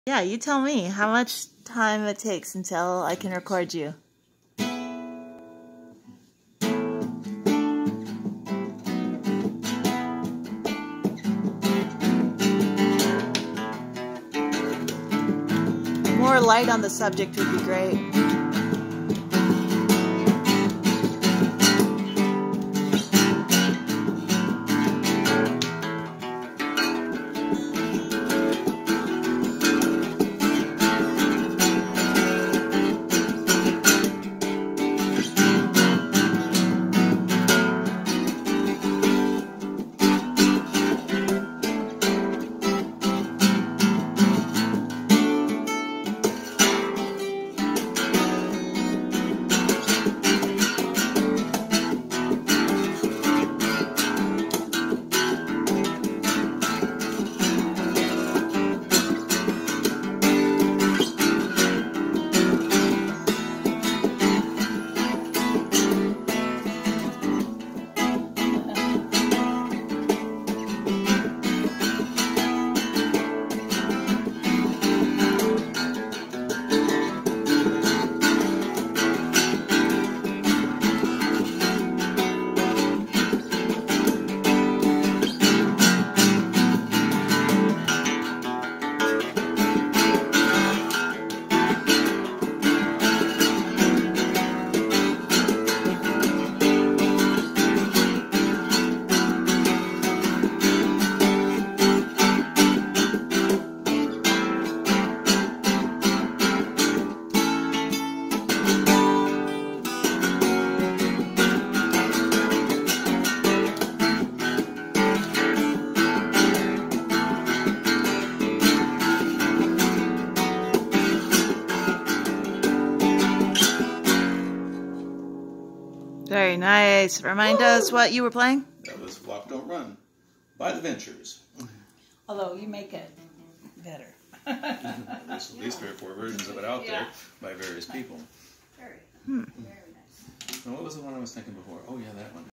Yeah, you tell me how much time it takes until I can record you. More light on the subject would be great. Very nice. Remind us what you were playing? That was Walk Don't Run by the Ventures. Although you make it better. There's at least 3 or 4 versions of it out there by various people. Very nice. Now, what was the one I was thinking before? Oh yeah, that one.